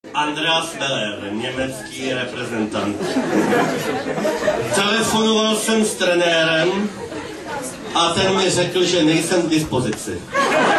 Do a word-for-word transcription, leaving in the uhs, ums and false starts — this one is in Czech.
Andreas Meller, německý reprezentant. Telefonoval jsem s trenérem a ten mi řekl, že nejsem k dispozici.